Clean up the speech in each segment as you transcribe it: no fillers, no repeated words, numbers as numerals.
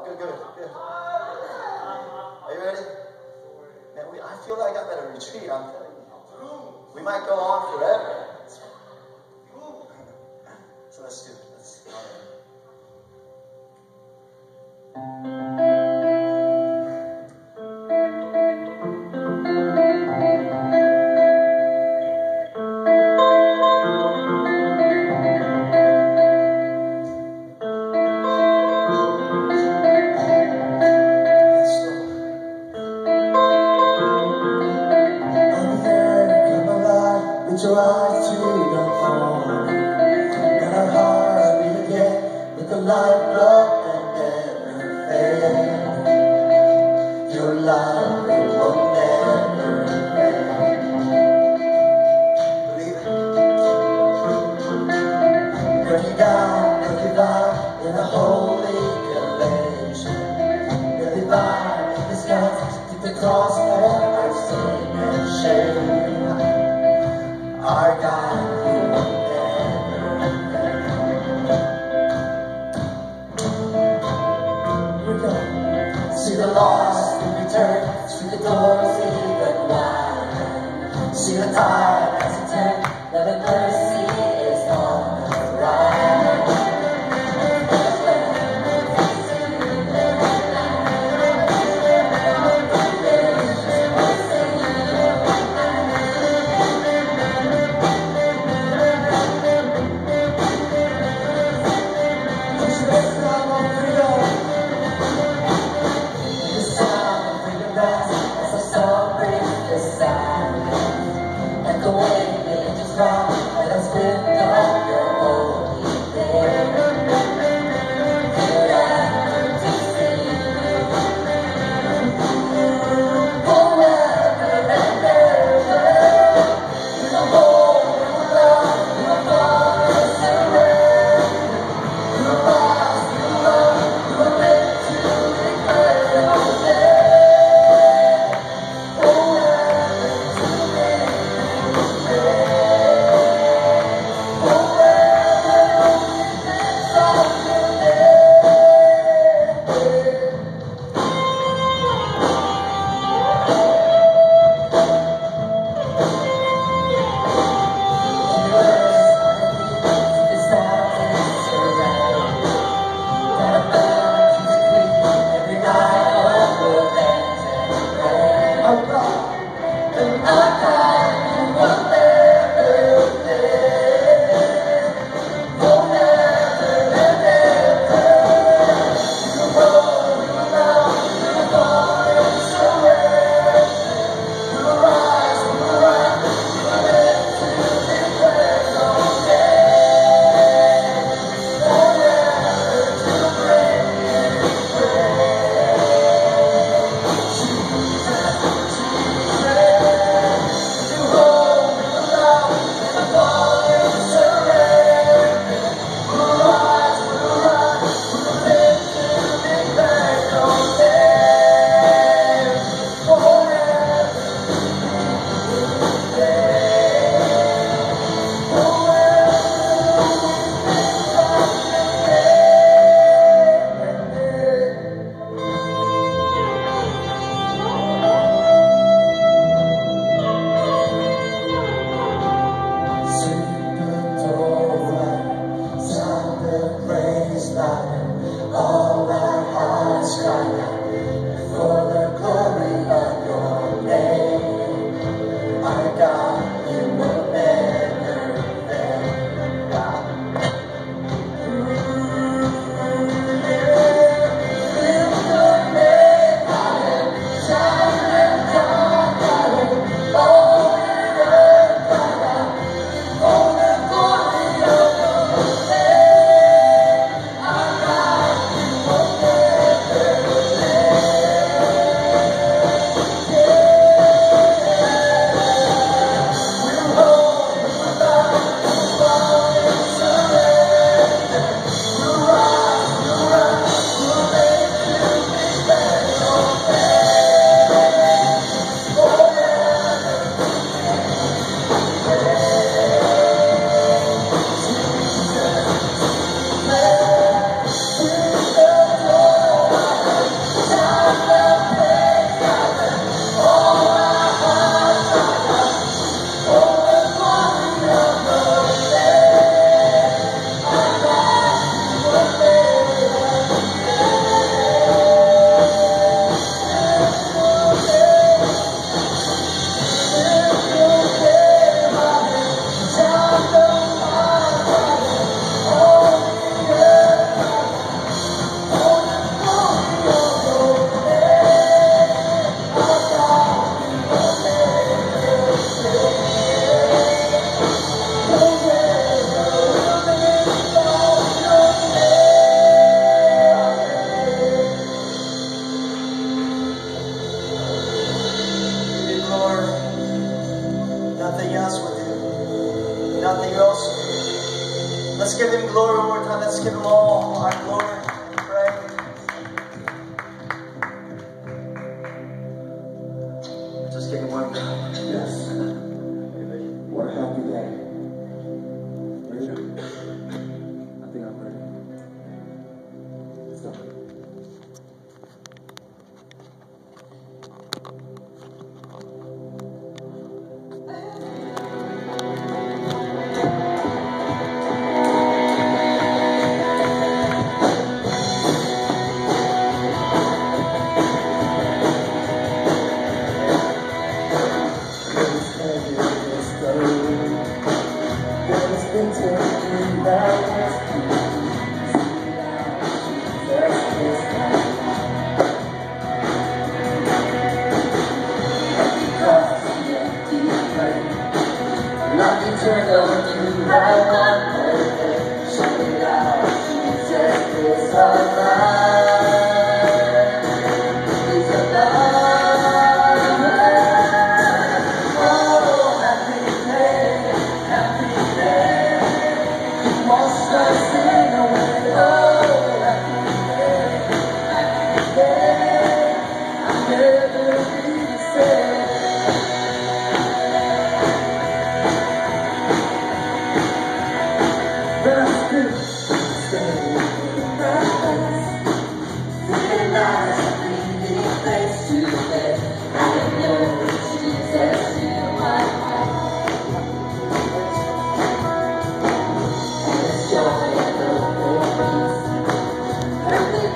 Good, good, good. Are you ready? Man, I feel like I'm at a retreat, I'm telling you. We might go on forever. So let's do it. Put your eyes to the phone. Got our hearts beat again with the lifeblood that never fails. Your love, it will never end. Believe it. Break it down in a holy elation. The divine in the skies, take the cross for our sin and shame. Our God will never end. Here we go. See the lost in return, see the doors even wide. See the tide as it turns, that the mercy is on the rise.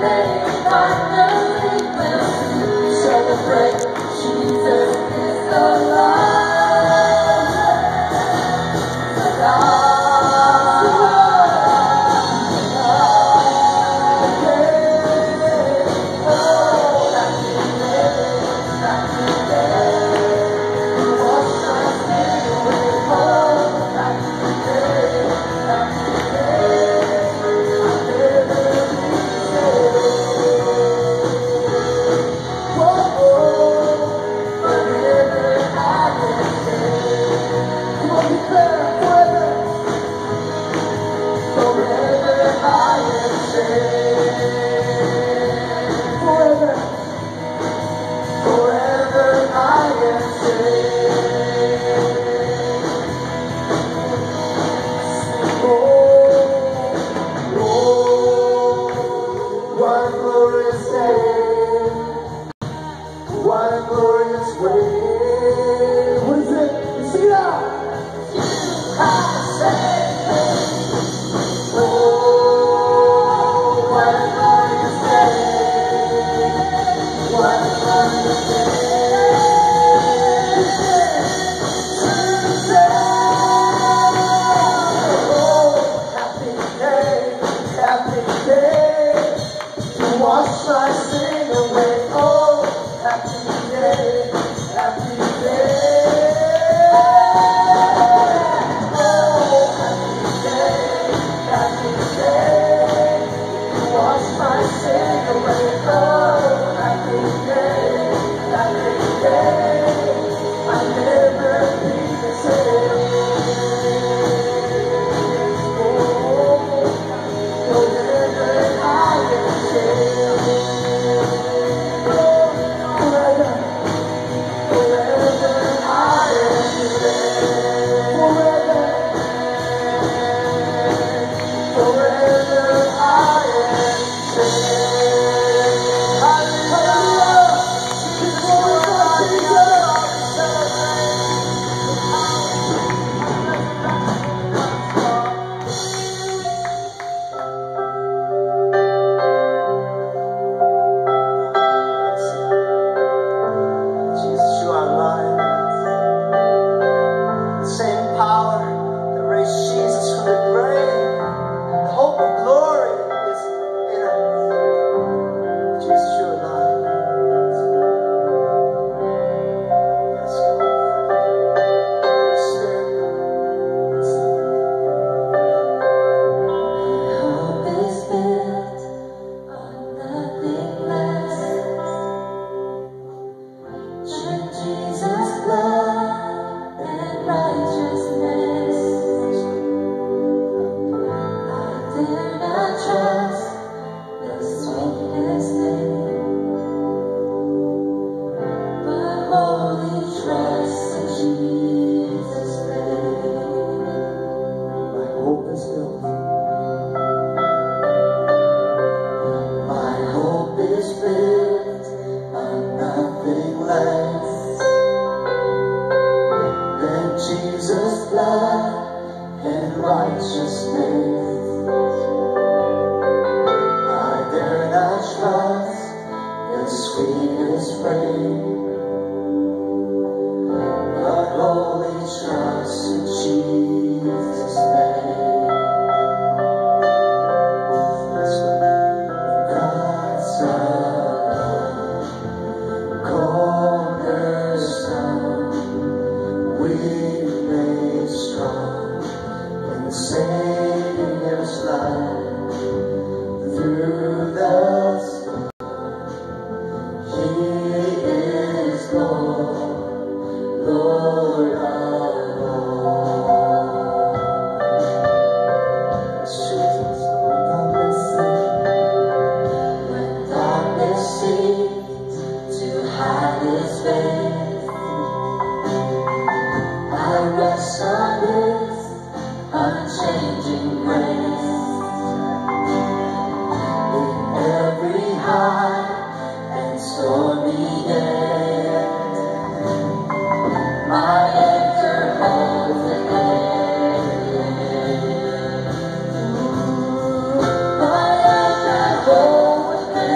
My anchor holds me.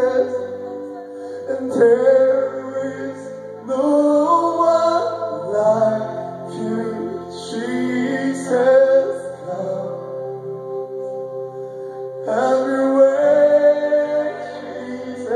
Jesus, and there is no one like you, Jesus. Come, have your way, Jesus.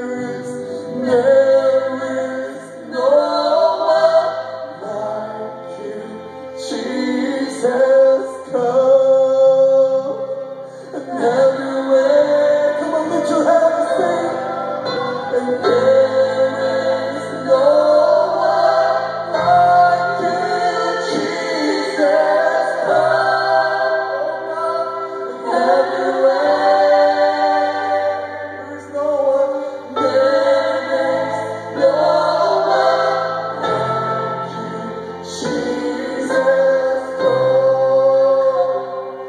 There is no one like you, Jesus. Come and have your way. Come on, lift your hands and sing. And there is no one like you, Jesus. Come and have your way. There is no one. There is no one like you, Jesus. Come.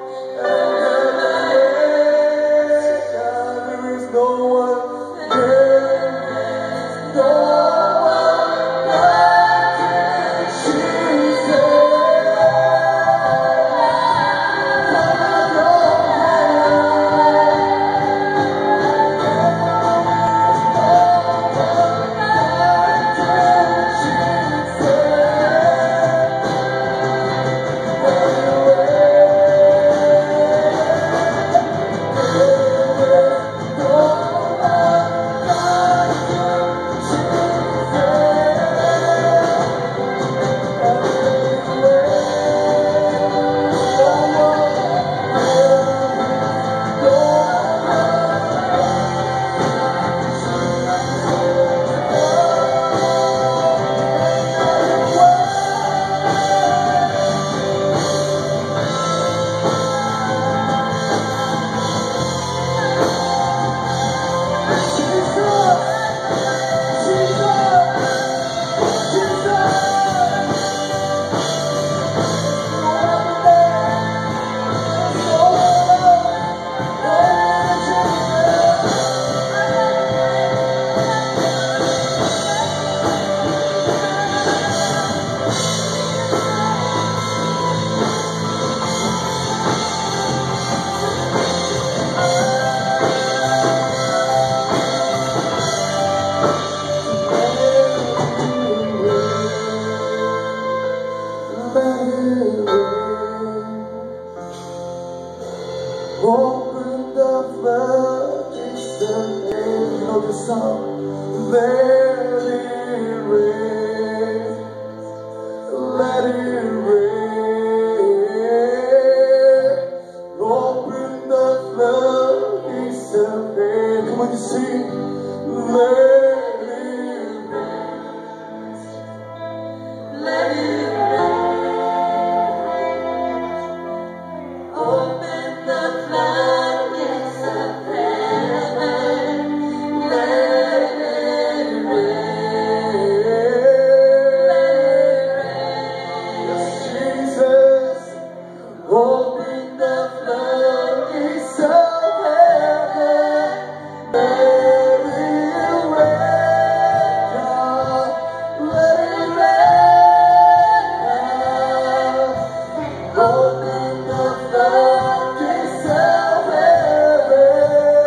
There is no one, there is no one like you, Jesus. Open the floodgates of heaven. You know this song. Let it rain. Let it rain. Open the floodgates of heaven. Come on, you sing. Let it rain. Let it rain. Open the floodgates of heaven. Let it rain. Let it rain. Yes, Jesus. Open the floodgates of heaven. Let it rain, God. Let it rain. Open the floodgates of heaven.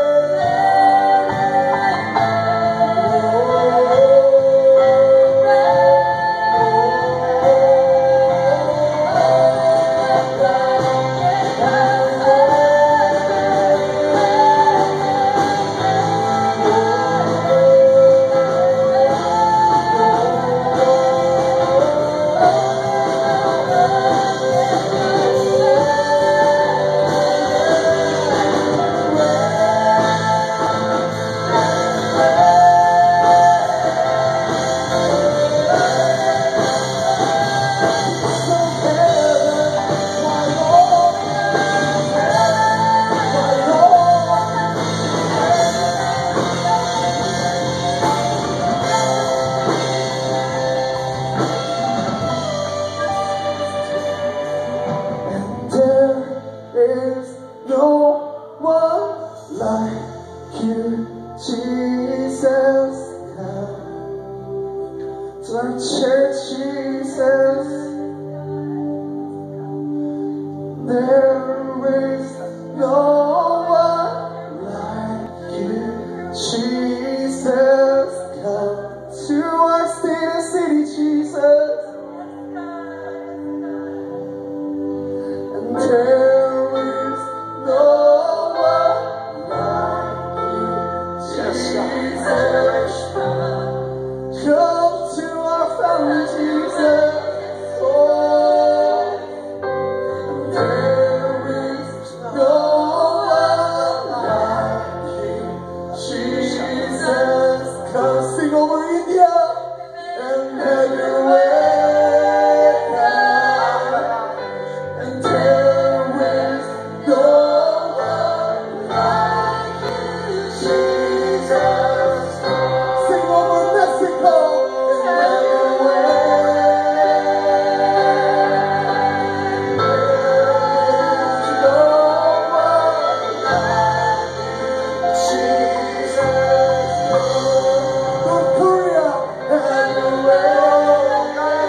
There's no one like you, Jesus. Come to our church, Jesus. There is no one like you, Jesus. Jesus, come to our state and city, Jesus. And there is no one like you, Jesus. Come to our family, Jesus. Oh, there is no one like you, Jesus. Come sing over India and everywhere. And there is no one like you, Jesus. Sing over Mexico and everywhere. No one like Jesus. North Korea and everywhere.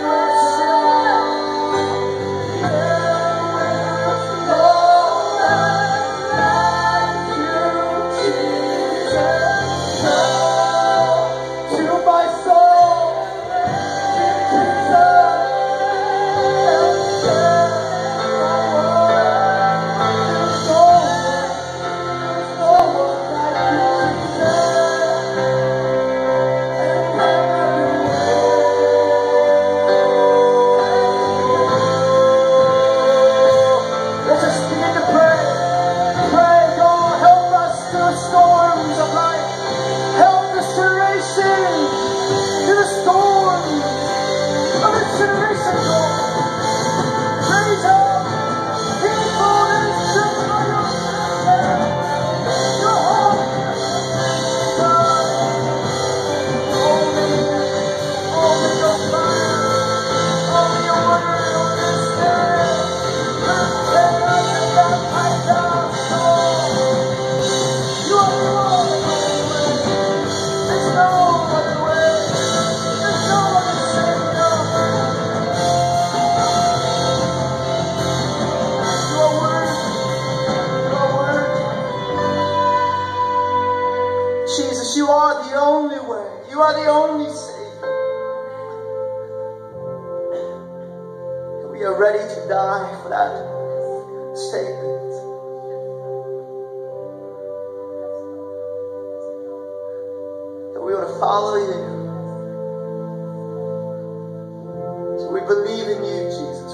Let's just begin to pray. Pray, God, help us through the storms of life. Help this generation through the storms of this generation, God. Praise Him. People in Chicago. Your heart. Only your fire. Only your word on this day. Take us in that pipe down. You are the Lord. There's no other way. There's no other Savior. You are worthy. You are worthy. Jesus, you are the only way. You are the only Savior. And we are ready to die for that statement. That we ought to follow you. So we believe in you, Jesus.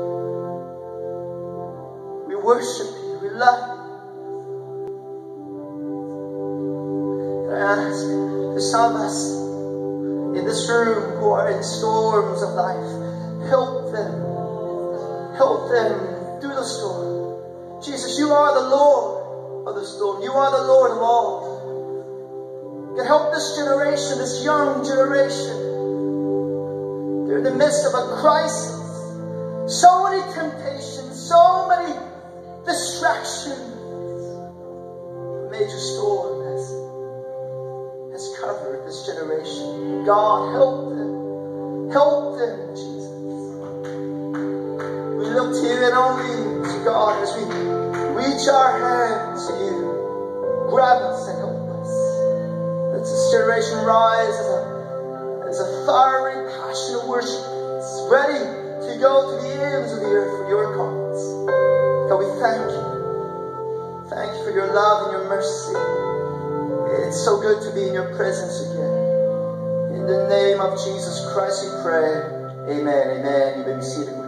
We worship you. We love you. Can I ask, there's some of us in this room who are in storms of life. Help them. Help them through the storm. Jesus, you are the Lord of the storm. You are the Lord of all. Can help this generation, this young generation. They're in the midst of a crisis. So many temptations, so many distractions. A major storm has covered this generation. God, help them. Help them, Jesus. We look to you and only to God as we reach our hands to you. Grab us and help us. Let this generation rise as a fiery, passionate worship. It's ready to go to the ends of the earth for your cause. God, we thank you. Thank you for your love and your mercy. It's so good to be in your presence again. In the name of Jesus Christ we pray. Amen. Amen. You may be seated.